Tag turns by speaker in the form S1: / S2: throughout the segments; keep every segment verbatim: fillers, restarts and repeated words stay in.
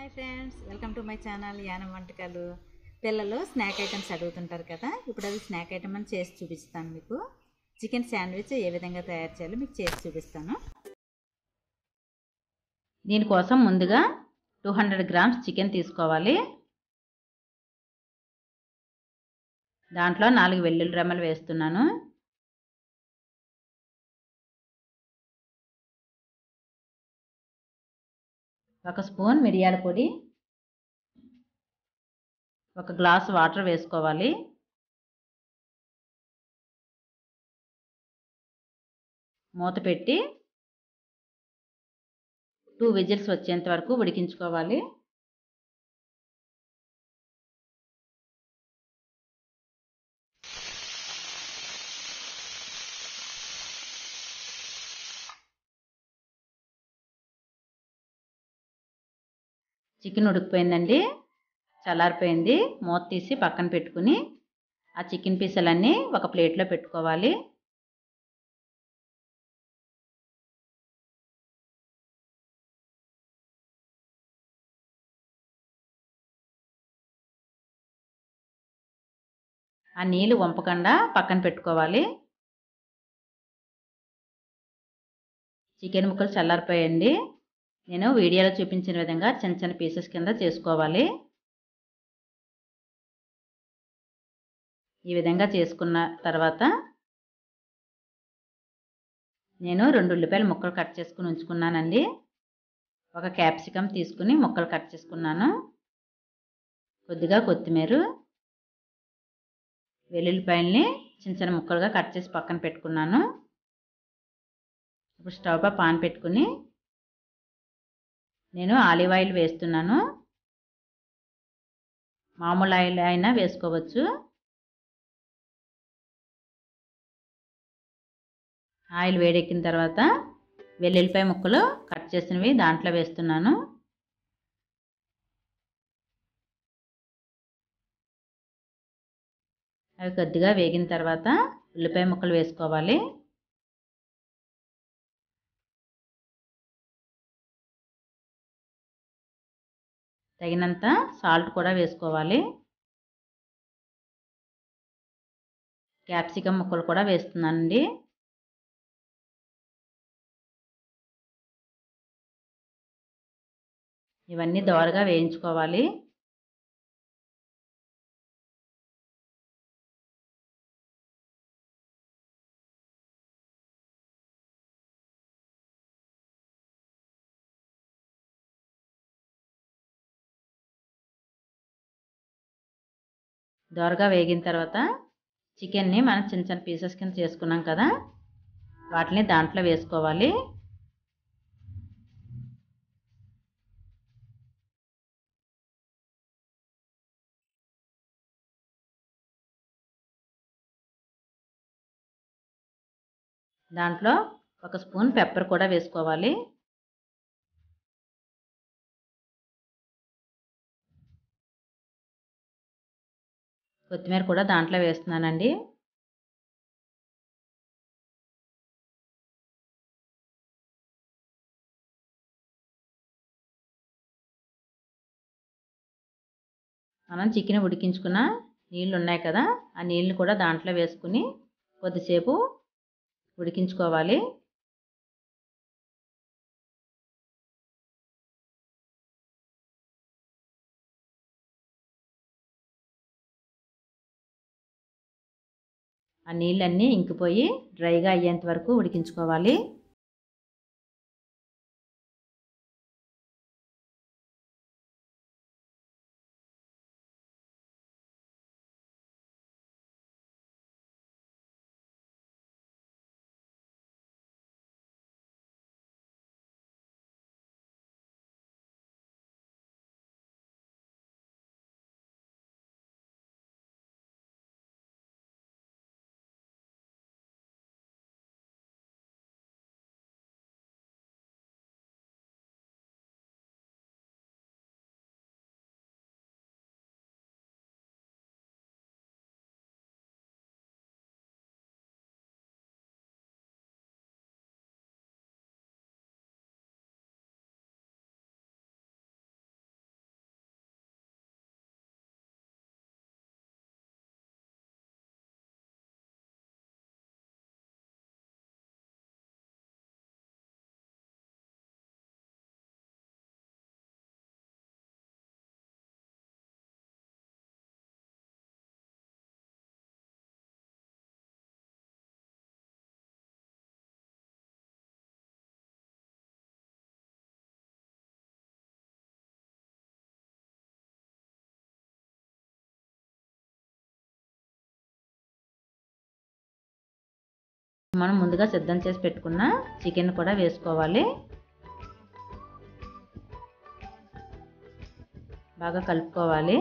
S1: Hi friends, welcome to my channel Yanam వంటకాలు. పిల్లలు snack items అడుగుతుంటారు కదా, ఇప్పుడు అది స్నాక్ ఐటమ్ అని చేసి చూపిస్తాను మీకు. చికెన్ శాండ్విచ్ ఏ విధంగా తయారు చేయాలో మీకు చేసి చూపిస్తాను. దీనికోసం ముందుగా టూ హండ్రెడ్ గ్రామ్స్ చికెన్ తీసుకోవాలి. దాంట్లో నాలుగు వెల్లుల్లి రెమ్మలు వేస్తున్నాను. ఒక స్పూన్ మిరియాల పొడి, ఒక గ్లాస్ వాటర్ వేసుకోవాలి. మూత పెట్టి టూ విజిల్స్ వచ్చేంత వరకు ఉడికించుకోవాలి. చికెన్ ఉడికిపోయిందండి, చల్లారిపోయింది. మూత తీసి పక్కన పెట్టుకుని ఆ చికెన్ పీసులన్నీ ఒక ప్లేట్లో పెట్టుకోవాలి. ఆ నీళ్ళు వంపకుండా పక్కన పెట్టుకోవాలి. చికెన్ ముక్కలు చల్లారిపోయండి. నేను వీడియోలో చూపించిన విధంగా చిన్న చిన్న పీసెస్ కింద చేసుకోవాలి. ఈ విధంగా చేసుకున్న తర్వాత నేను రెండు ఉల్లిపాయలు ముక్కలు కట్ చేసుకుని ఉంచుకున్నానండి. ఒక క్యాప్సికమ్ తీసుకుని ముక్కలు కట్ చేసుకున్నాను. కొద్దిగా కొత్తిమీర, వెల్లుల్లిపాయల్ని చిన్న చిన్న ముక్కలుగా కట్ చేసి పక్కన పెట్టుకున్నాను. ఇప్పుడు స్టవ్ పై పాన్ పెట్టుకుని నేను ఆలివ్ ఆయిల్ వేస్తున్నాను. మామూలు ఆయిల్ అయినా వేసుకోవచ్చు. ఆయిల్ వేడెక్కిన తర్వాత వెల్లుల్లిపాయ ముక్కలు కట్ చేసినవి దాంట్లో వేస్తున్నాను. అవి కొద్దిగా వేగిన తర్వాత ఉల్లిపాయ ముక్కలు వేసుకోవాలి. తగినంత సాల్ట్ కూడా వేసుకోవాలి. క్యాప్సికమ్ ముక్కలు కూడా వేస్తున్నానండి. ఇవన్నీ దోరగా వేయించుకోవాలి. దోరగా వేగిన తర్వాత చికెన్ని మనం చిన్న చిన్న పీసెస్ కింద చేసుకున్నాం కదా, వాటిని దాంట్లో వేసుకోవాలి. దాంట్లో ఒక స్పూన్ పెప్పర్ కూడా వేసుకోవాలి. కొత్తిమీర కూడా దాంట్లో వేస్తున్నానండి. మనం చికెన్ ఉడికించుకున్న నీళ్ళు ఉన్నాయి కదా, ఆ నీళ్ళు కూడా దాంట్లో వేసుకుని కొద్దిసేపు ఉడికించుకోవాలి. ఆ నీళ్ళన్నీ ఇంకిపోయి డ్రైగా అయ్యేంత వరకు ఉడికించుకోవాలి. మనం ముందుగా సిద్ధం చేసి పెట్టుకున్న చికెన్ కూడా వేసుకోవాలి. బాగా కలుపుకోవాలి.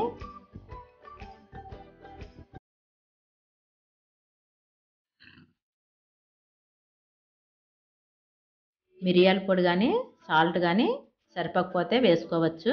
S1: మిరియాల పొడి కానీ సాల్ట్ కానీ సరిపోకపోతే వేసుకోవచ్చు.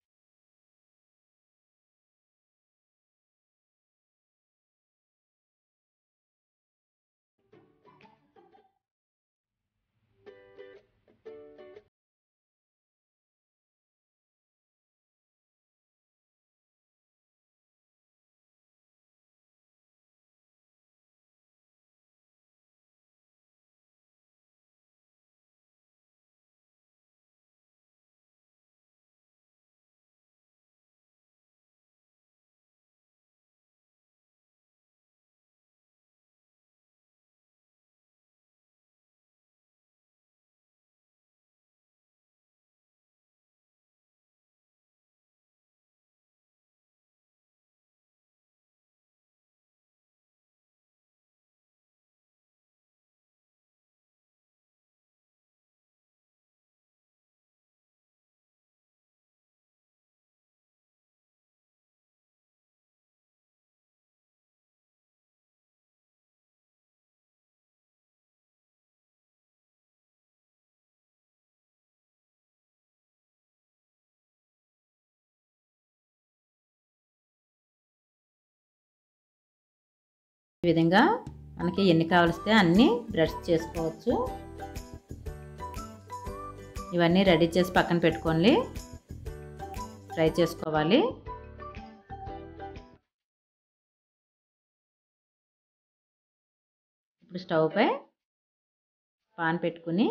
S1: ఈ విధంగా మనకి ఎన్ని కావలిస్తే అన్ని బ్రష్ చేసుకోవచ్చు. ఇవన్నీ రెడీ చేసి పక్కన పెట్టుకోండి. ఫ్రై చేసుకోవాలి. ఇప్పుడు స్టవ్ పై పాన్ పెట్టుకుని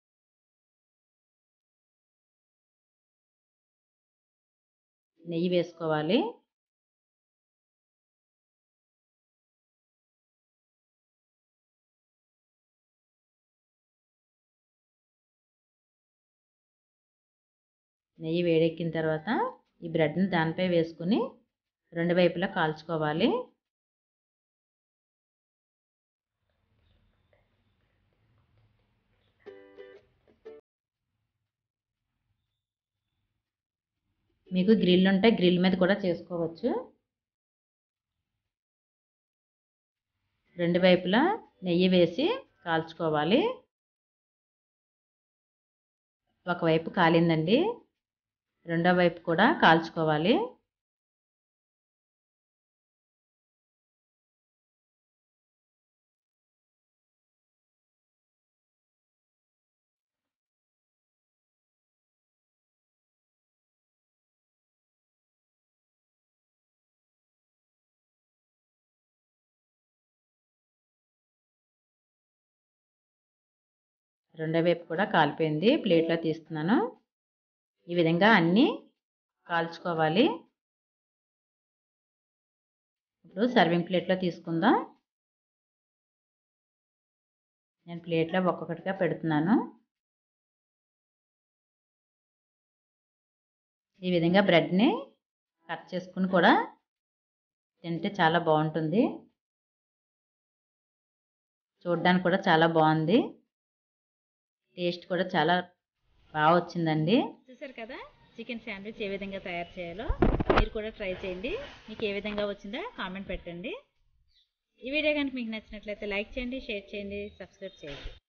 S1: నెయ్యి వేసుకోవాలి. నెయ్యి వేడెక్కిన తర్వాత ఈ బ్రెడ్ని దానిపై వేసుకుని రెండు వైపులా కాల్చుకోవాలి. మీకు గ్రిల్ ఉంటే గ్రిల్ మీద కూడా చేసుకోవచ్చు. రెండు వైపులా నెయ్యి వేసి కాల్చుకోవాలి. ఒకవైపు కాలిందండి, రెండో వైపు కూడా కాల్చుకోవాలి. రెండో వైపు కూడా కాలిపోయింది. ప్లేట్లో తీస్తున్నాను. ఈ విధంగా అన్నీ కాల్చుకోవాలి. ఇప్పుడు సర్వింగ్ ప్లేట్లో తీసుకుందాం. నేను ప్లేట్లో ఒక్కొక్కటిగా పెడుతున్నాను. ఈ విధంగా బ్రెడ్ని కట్ చేసుకుని కూడా తింటే చాలా బాగుంటుంది. చూడడానికి కూడా చాలా బాగుంది. టేస్ట్ కూడా చాలా బాగా వచ్చిందండి. చూసారు కదా చికెన్ శాండ్విచ్ ఏ విధంగా తయారు చేయాలో. మీరు కూడా ట్రై చేయండి. మీకు ఏ విధంగా వచ్చిందో కామెంట్ పెట్టండి. ఈ వీడియో కనుక మీకు నచ్చినట్లయితే లైక్ చేయండి, షేర్ చేయండి, సబ్స్క్రైబ్ చేయండి.